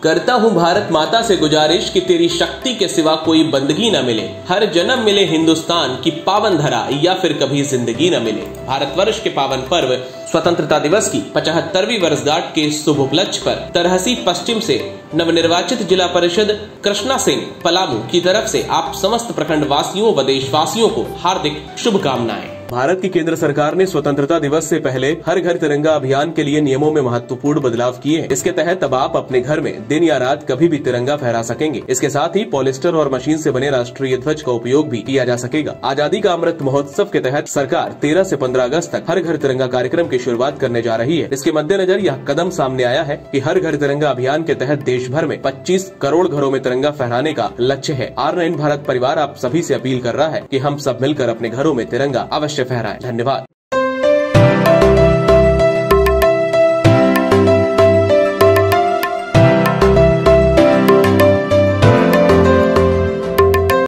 करता हूँ भारत माता से गुजारिश कि तेरी शक्ति के सिवा कोई बंदगी न मिले, हर जन्म मिले हिंदुस्तान की पावन धरा या फिर कभी जिंदगी न मिले। भारतवर्ष के पावन पर्व स्वतंत्रता दिवस की 75वीं वर्षगांठ के शुभ उपलक्ष्य पर तरहसी पश्चिम से नवनिर्वाचित जिला परिषद कृष्णा सिंह पलामू की तरफ से आप समस्त प्रखंड वासियों व देशवासियों को हार्दिक शुभकामनाएं। भारत की केंद्र सरकार ने स्वतंत्रता दिवस से पहले हर घर तिरंगा अभियान के लिए नियमों में महत्वपूर्ण बदलाव किए हैं। इसके तहत अब आप अपने घर में दिन या रात कभी भी तिरंगा फहरा सकेंगे। इसके साथ ही पॉलिस्टर और मशीन से बने राष्ट्रीय ध्वज का उपयोग भी किया जा सकेगा। आजादी का अमृत महोत्सव के तहत सरकार 13 से 15 अगस्त तक हर घर तिरंगा कार्यक्रम की शुरुआत करने जा रही है। इसके मद्देनजर यह कदम सामने आया है कि हर घर तिरंगा अभियान के तहत देश भर में 25 करोड़ घरों में तिरंगा फहराने का लक्ष्य है। R9 भारत परिवार आप सभी से अपील कर रहा है कि हम सब मिलकर अपने घरों में तिरंगा अवश्य फहराएं। धन्यवाद।